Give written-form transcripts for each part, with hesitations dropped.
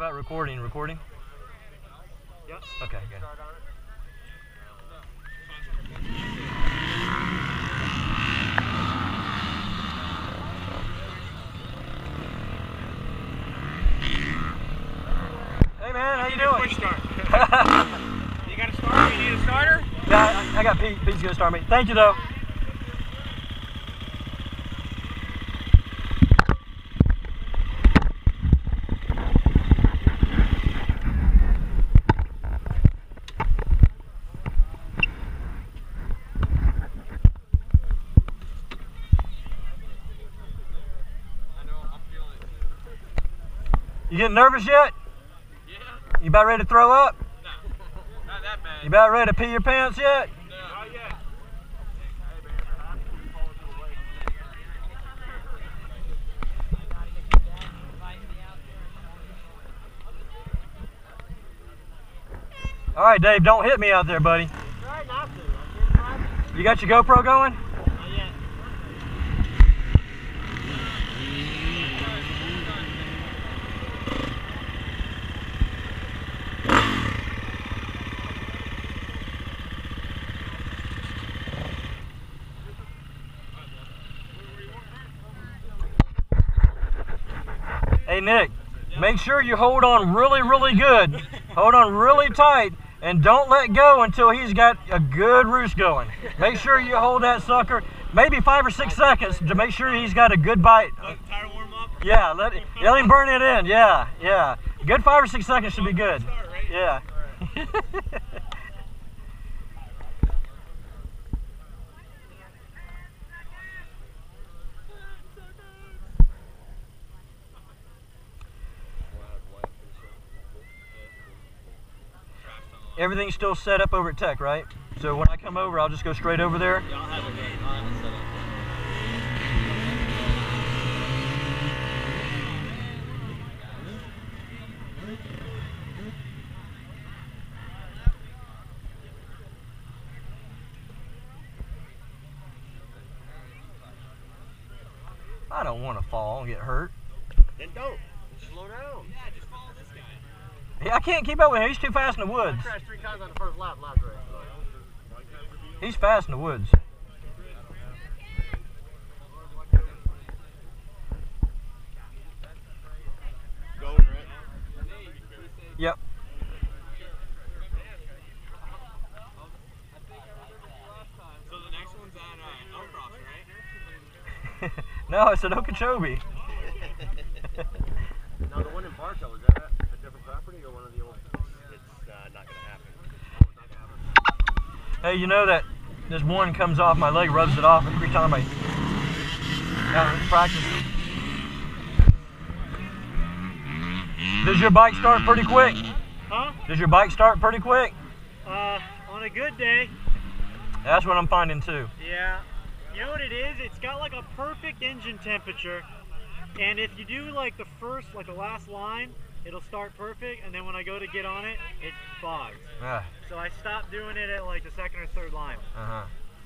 about recording? Recording? Yep. Okay, good. Hey man, how you doing? Push start. You got a starter? You need a starter? Yeah, I got Pete. Pete's gonna start me. Thank you though. You getting nervous yet? Yeah. You about ready to throw up? No, not that bad. You about ready to pee your pants yet? No. Not yet. All right, Dave, don't hit me out there, buddy. Try not to. You got your GoPro going? Not yet. Hey, Nick, make sure you hold on really, really good. Hold on really tight and don't let go until he's got a good roost going. Make sure you hold that sucker maybe 5 or 6 seconds to make sure he's got a good bite. Tire warm up? Yeah, let him burn it in. Yeah, yeah. Good 5 or 6 seconds should be good. Yeah. Everything's still set up over at Tech, right? So when I come over, I'll just go straight over there? Yeah, I'll have it set up. I don't want to fall and get hurt. Then don't. Just slow down. Yeah, just follow this guy. Yeah, I can't keep up with him. He's too fast in the woods. I crashed 3 times on the first lap last race. He's fast in the woods. Going, right? Yep. So the next one's at Elcross, right? No, it's at Okeechobee. Now the one in Bartow, is that a different property or one of the old? It's not going to happen. Oh, it's not going to happen. Hey, you know that this one comes off my leg, rubs it off every time I practice. Does your bike start pretty quick? Huh? Does your bike start pretty quick? On a good day. That's what I'm finding too. Yeah. You know what it is? It's got like a perfect engine temperature. And if you do like the last line, it'll start perfect, and then when I go to get on it, it fogs. Yeah. So I stopped doing it at like the 2nd or 3rd line. Uh-huh.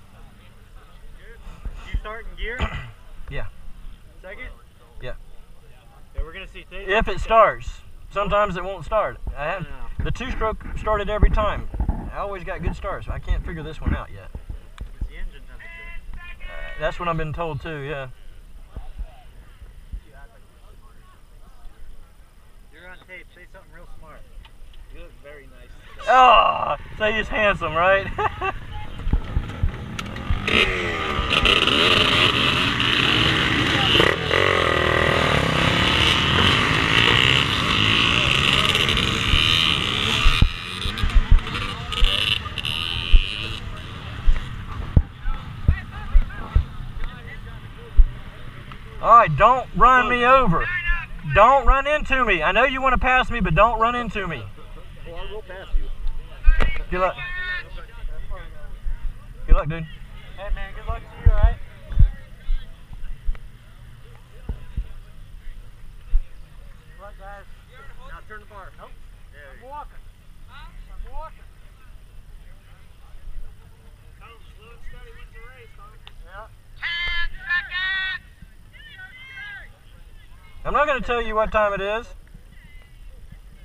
You start in gear? Yeah. 2nd? Yeah. Yeah, we're gonna see. If it starts. Sometimes it won't start. The 2-stroke started every time. I always got good starts. I can't figure this one out yet. It's the engine temperature. That's what I've been told too, yeah. You're on tape. Say something real smart. You look very nice. Oh, so he's handsome, right? All right, don't run me over. Don't run into me. I know you want to pass me, but don't run into me. Well, I will pass you. Good luck. Good luck, dude. Hey man, good luck to you, alright? Good luck, guys. Now turn the bar. Nope. I'm walking. I'm walking. Slow and steady wins the race, huh? Yeah. 10 seconds! I'm not going to tell you what time it is.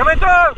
Coming through!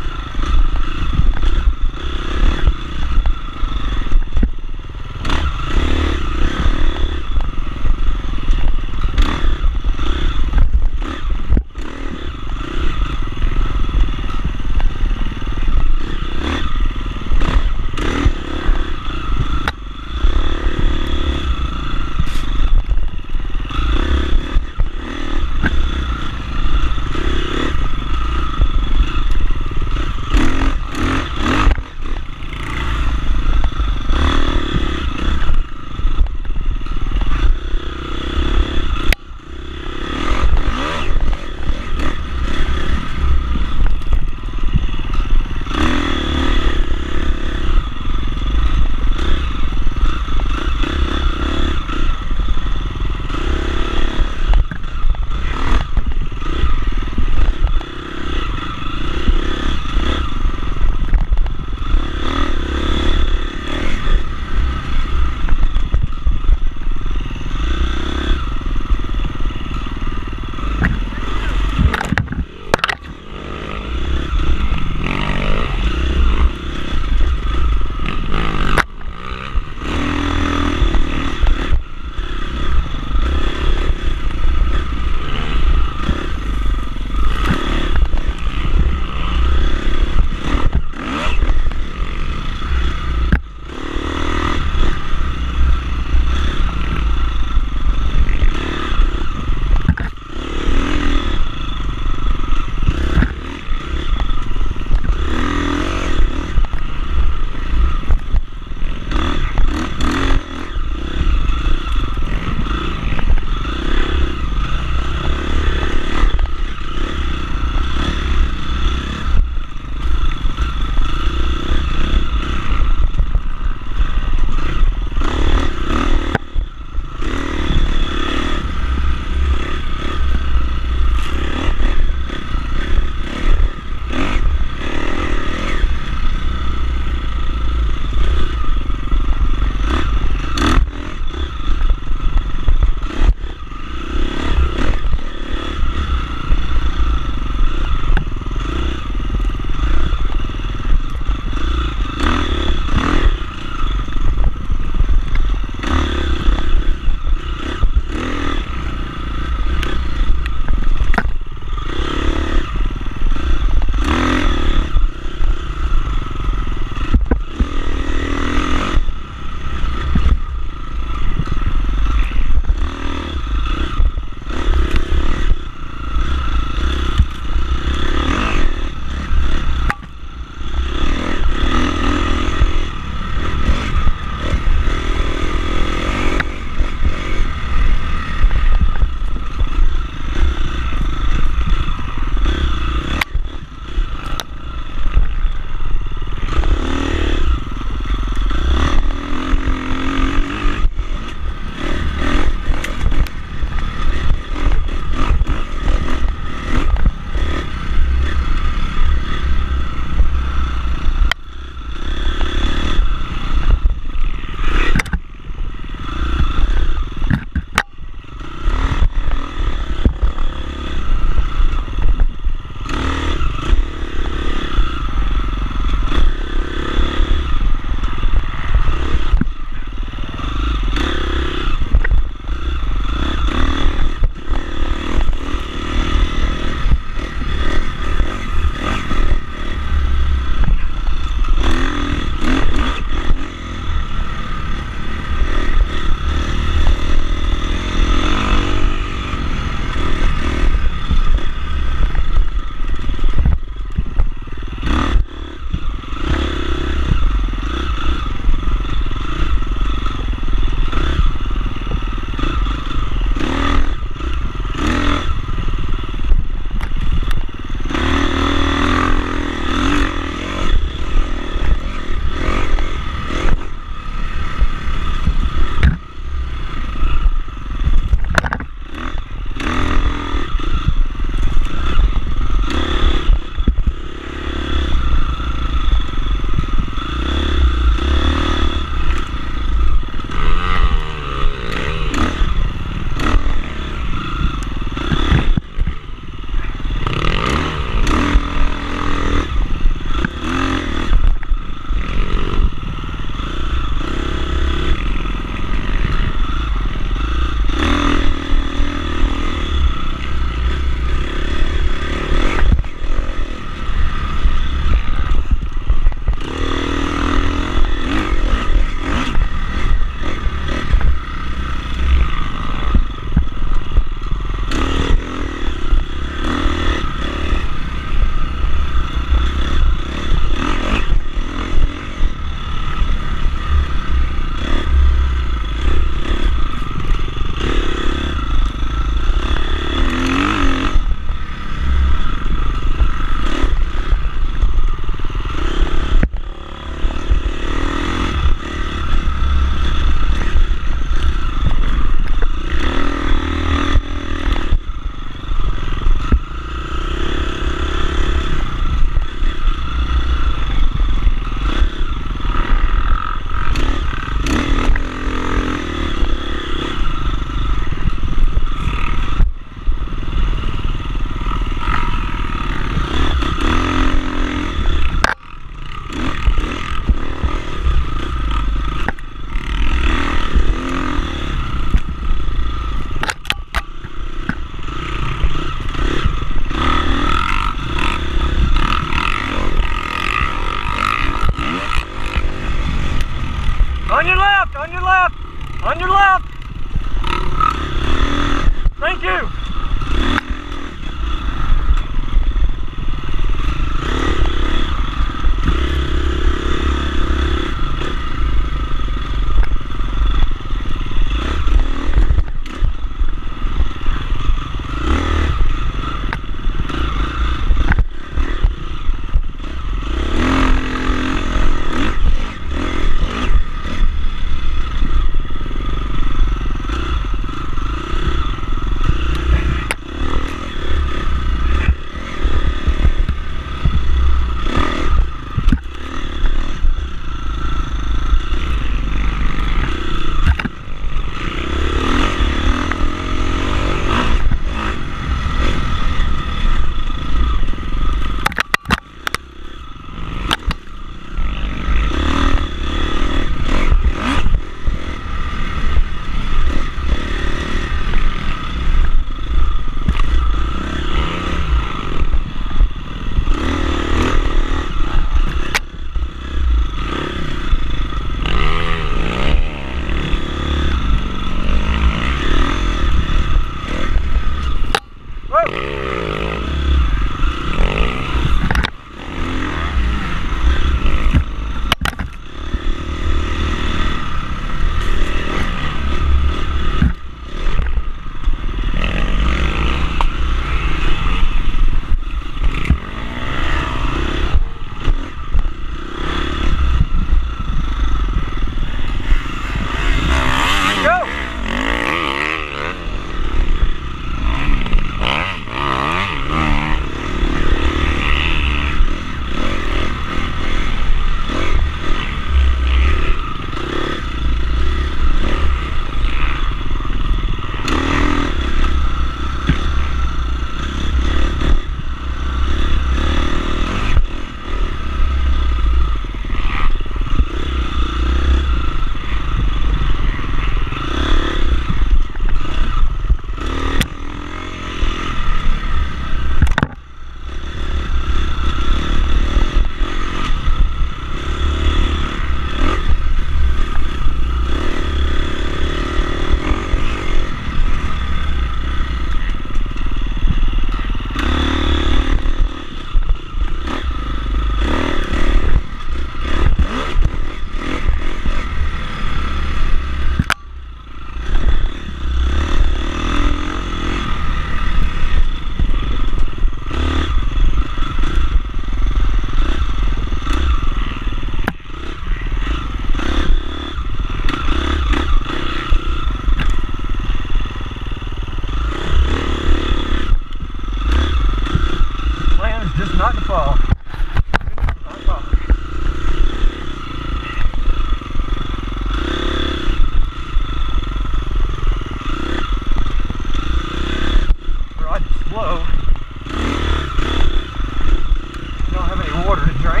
water to drink.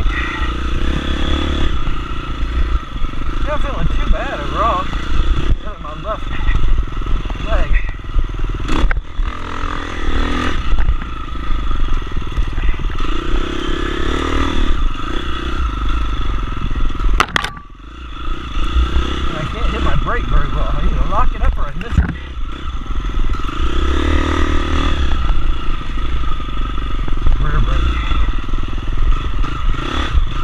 Not feeling too bad overall. Feeling my left leg. And I can't hit my brake very well. I either lock it up or I miss it. Rear brake.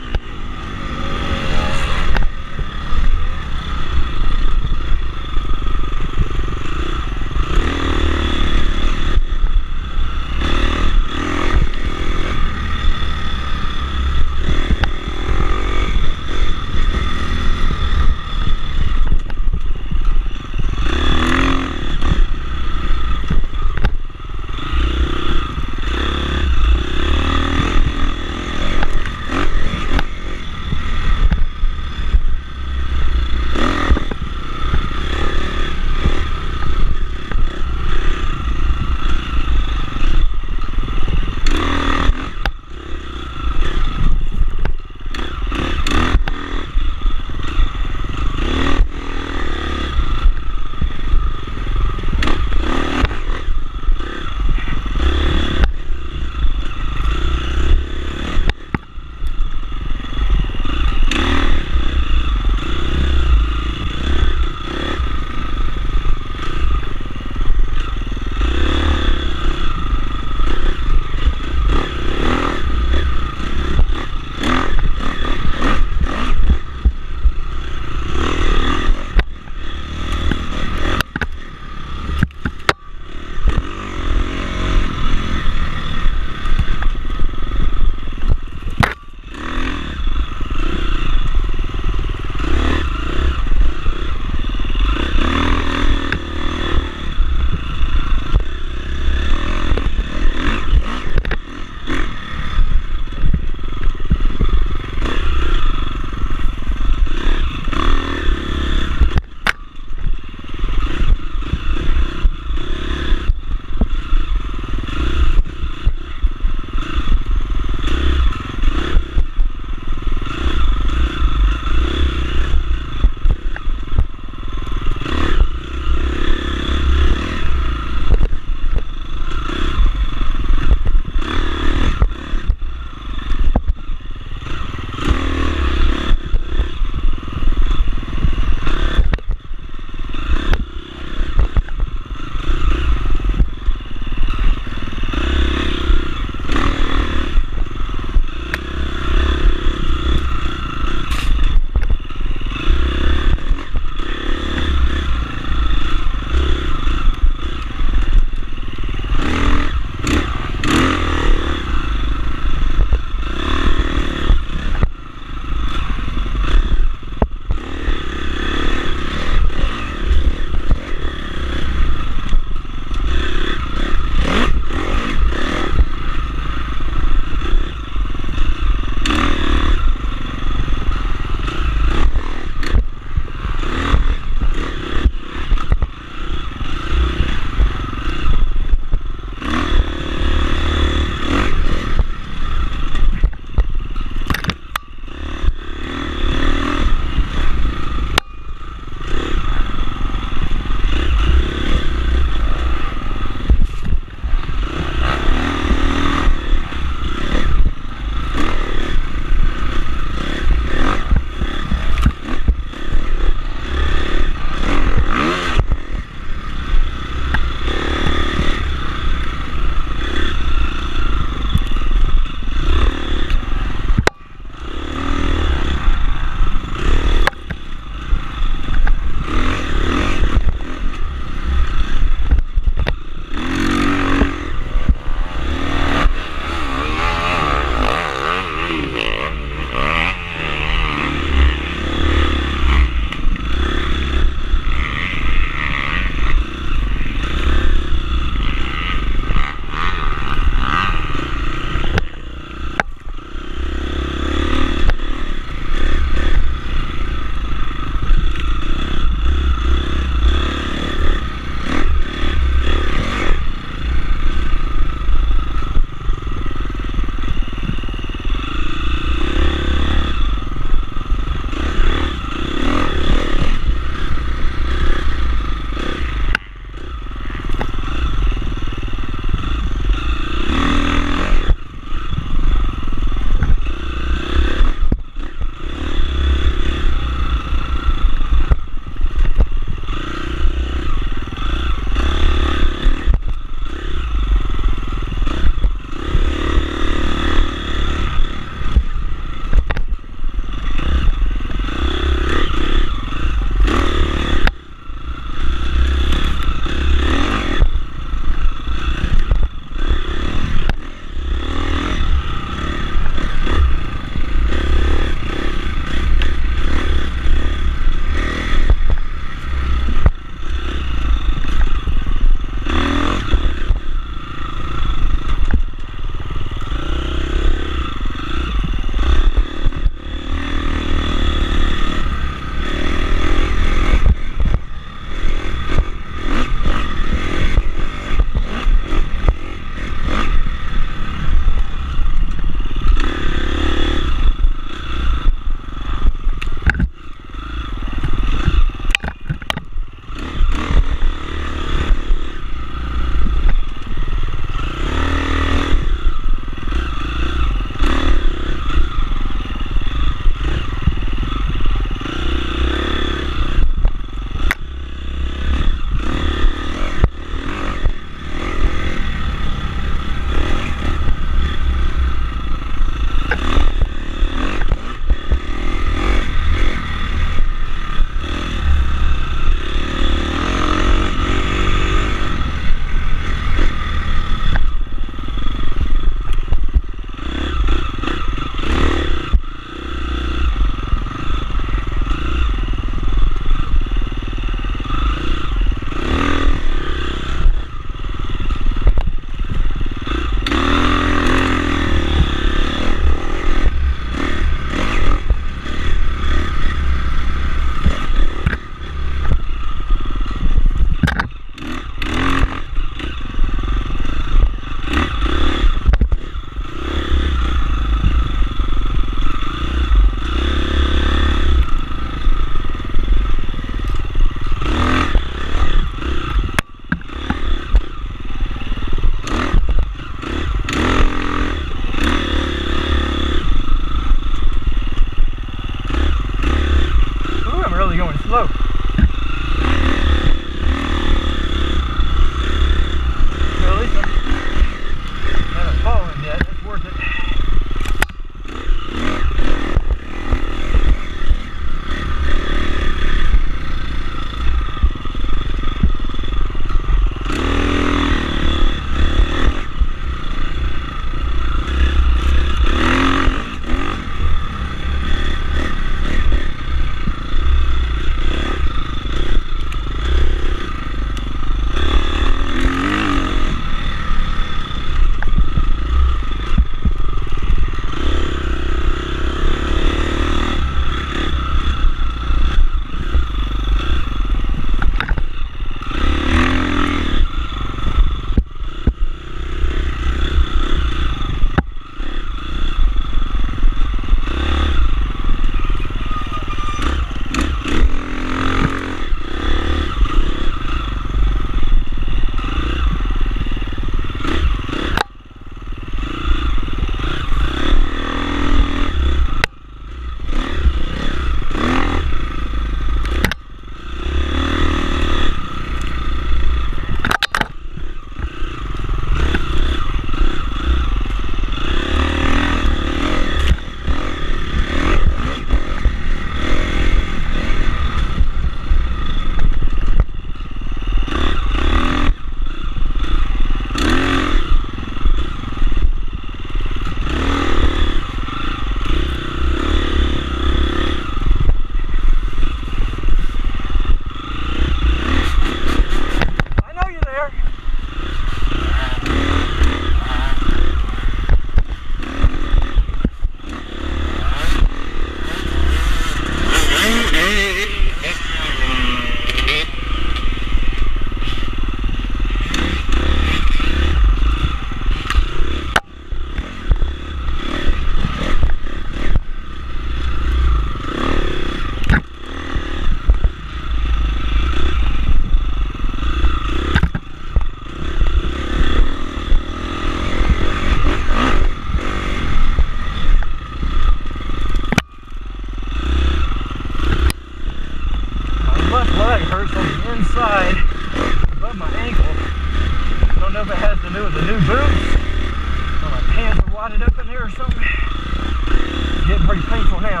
know if it has to do with the new boots, or my pants are wadded up in there or something. It's getting pretty painful now.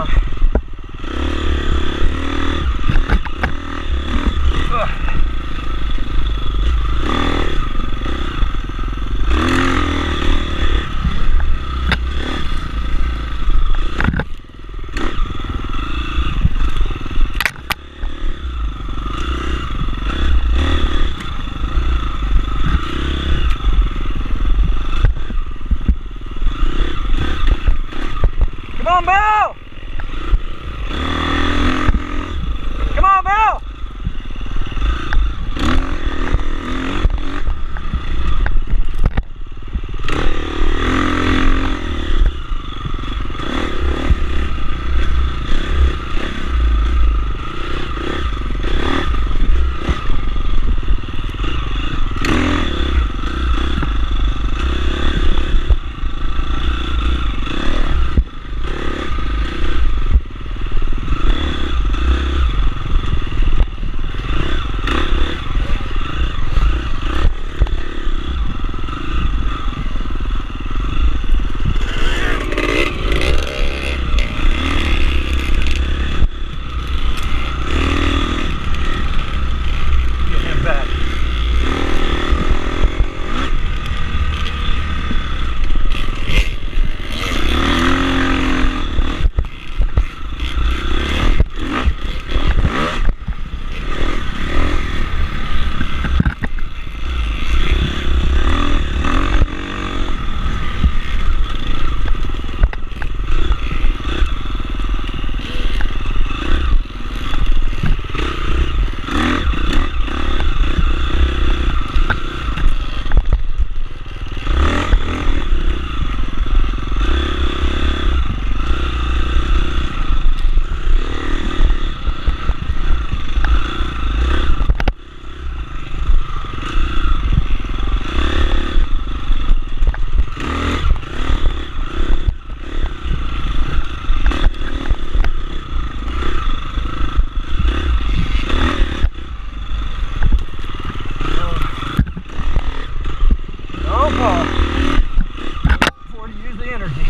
Ugh. Come on, Bill! Come on, Bill! Before you use the energy.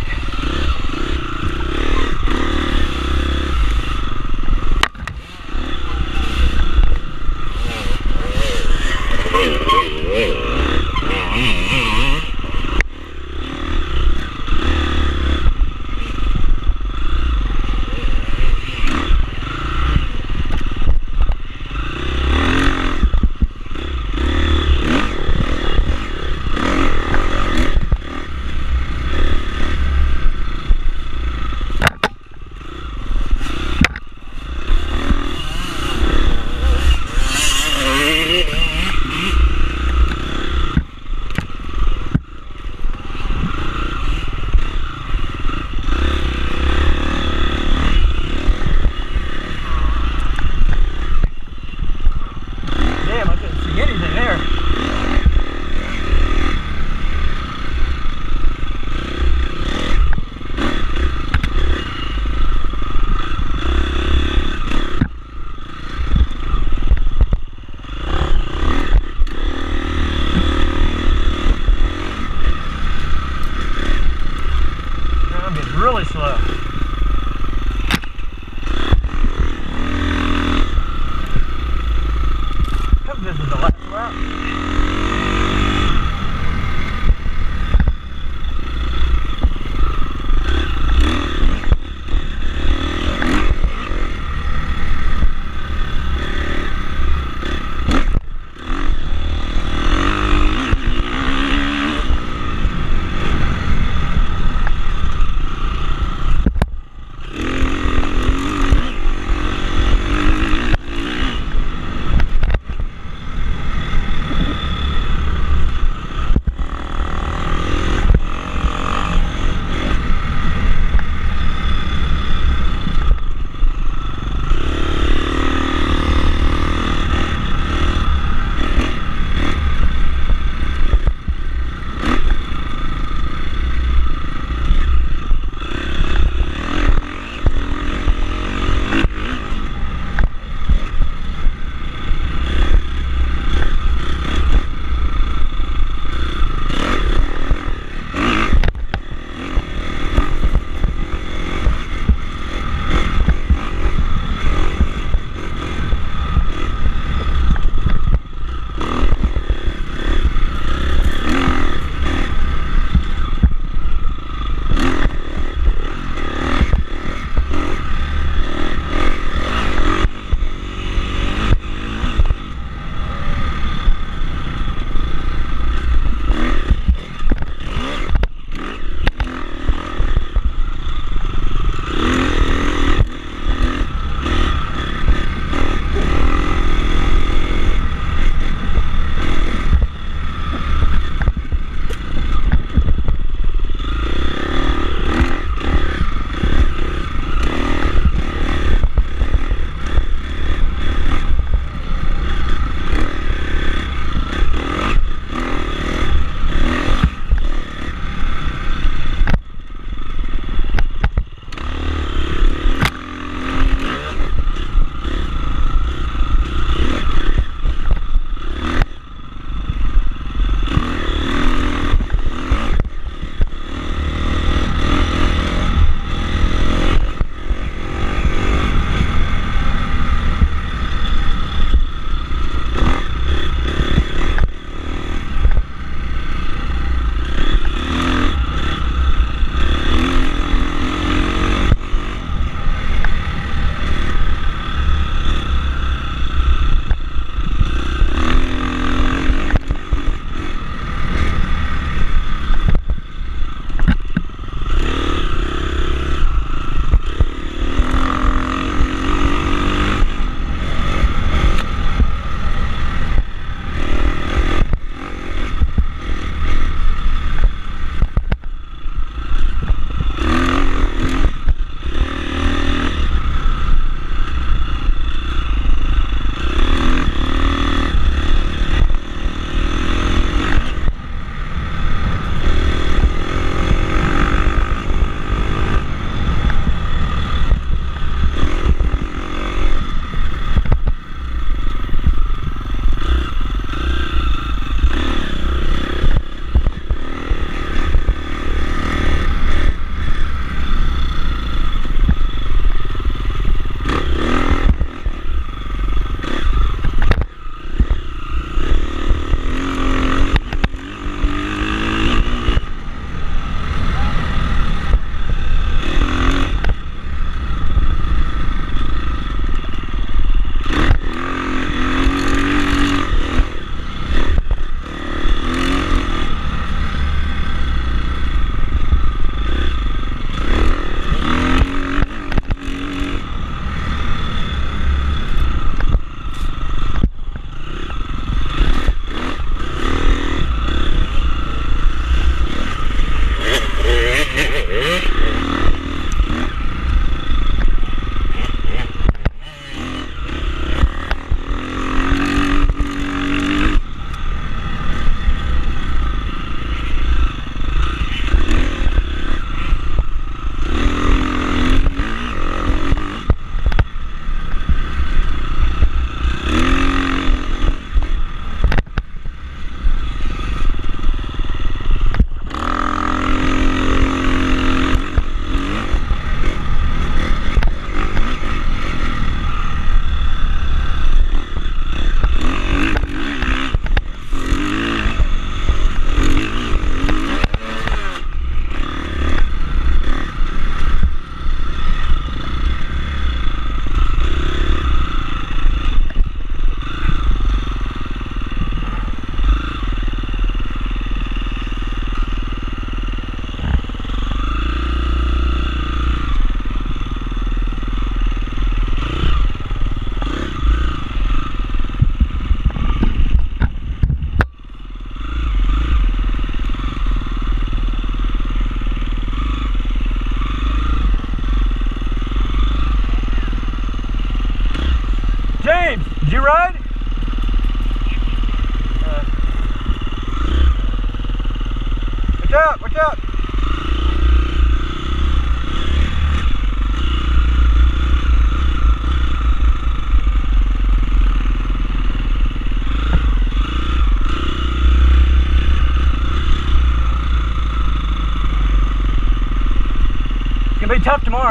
be tough tomorrow.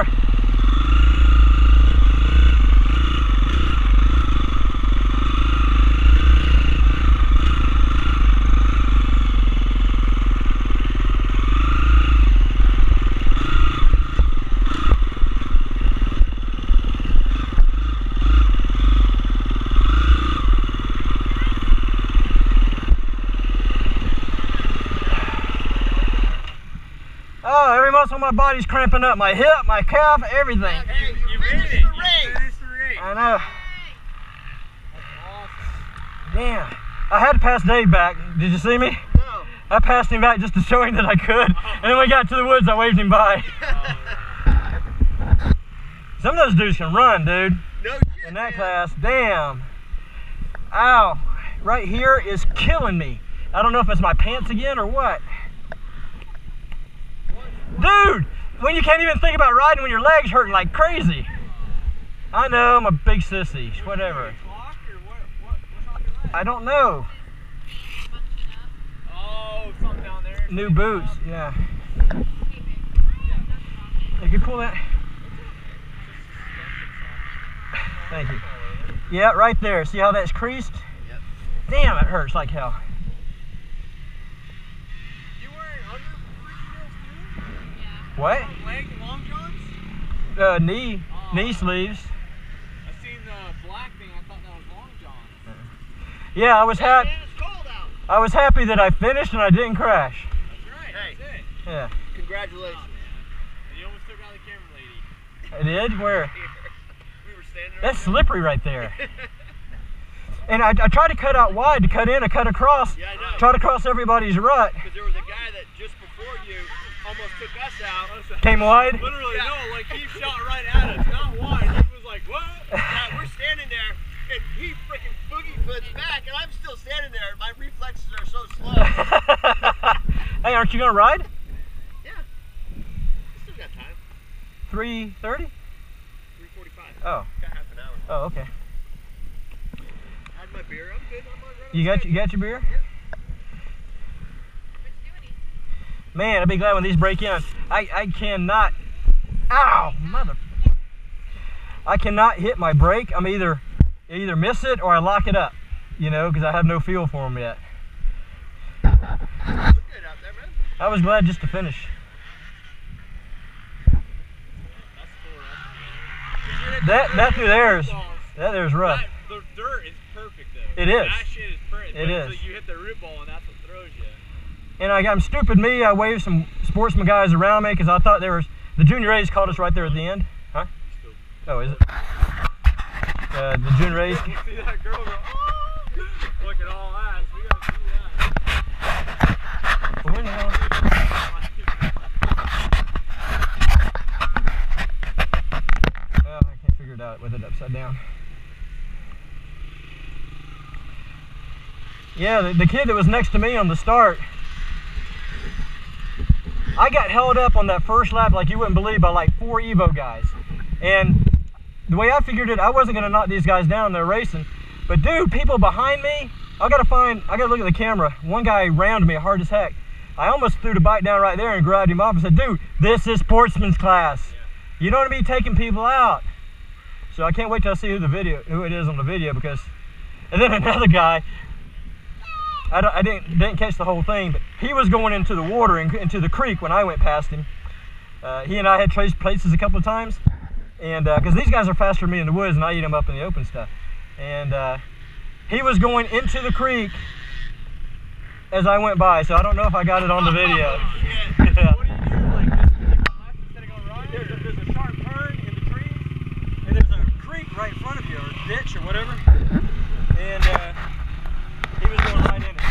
Oh, every muscle in my body's cramping up. My hip, my calf, everything. Hey, you finished the race. You finished the race. I know. That's awesome. Damn. I had to pass Dave back. Did you see me? No. I passed him back just to show him that I could. And then we got to the woods, I waved him by. Some of those dudes can run, dude. No shit, In that man. class. Damn. Ow. Right here is killing me. I don't know if it's my pants again or what. Dude, when you can't even think about riding when your legs hurting like crazy. I know, I'm a big sissy, whatever. I don't know. Oh, something down there. New boots, yeah. You can pull that. Thank you. Yeah, right there. See how that's creased? Yep. Damn, it hurts like hell. You wearing under freaking heels too? What? Leg long johns? Knee sleeves. I seen the black thing. I thought that was long johns. Yeah, I was happy. Man, it's cold out. I was happy that I finished and I didn't crash. That's right. Hey. That's it. Yeah. Congratulations. And you almost took out the camera lady. I did? Where? We were standing That's slippery right there. And I tried to cut out wide to cut in and cut across. Yeah, I know. Try to cross everybody's rut. Because there was a guy that just before you almost took us out. Came wide. Literally, yeah. No, like he shot right at us, not wide. He was like, what? Yeah, we're standing there, and he freaking boogie flips back, and I'm still standing there. My reflexes are so slow. Hey, aren't you going to ride? Yeah. We still got time. 3:30? 3:45. Oh. Got half an hour. Oh, okay. Had my beer. I'm good. I'm on You got your beer? Yep. Man, I'll be glad when these break in. I cannot. Ow, mother. I cannot hit my brake. I'm either miss it or I lock it up, you know, because I have no feel for them yet. Look good out there, man. I was glad just to finish. That through there is rough. The dirt is perfect though. It is. That shit is perfect. It is. So you hit the root ball and that's what throws you. And I'm stupid me. I waved some Sportsman guys around me because I thought there was the junior A's caught us right there at the end. Huh? Oh, is it? The junior A's. See that girl go, oh! Look at all eyes. We gotta see that. Well, when the hell? Well, I can't figure it out with it upside down. Yeah, the kid that was next to me on the start, I got held up on that first lap like you wouldn't believe by like 4 Evo guys. And the way I figured it, I wasn't gonna knock these guys down, they're racing. But dude, people behind me, I gotta look at the camera. One guy rammed me hard as heck. I almost threw the bike down right there and grabbed him off and said, dude, this is Sportsman's class. You don't want to be taking people out. So I can't wait till I see who it is on the video because, and then another guy, I didn't catch the whole thing, but he was going into the water and into the creek when I went past him. He and I had traced places a couple of times, and because these guys are faster than me in the woods and I eat them up in the open stuff. And he was going into the creek as I went by, so I don't know if I got it on the video. Yeah. What do you do? Like this, you go left instead of going right? There's a sharp turn in the trees, and there's a creek right in front of you, or a ditch or whatever. And he was going right in it.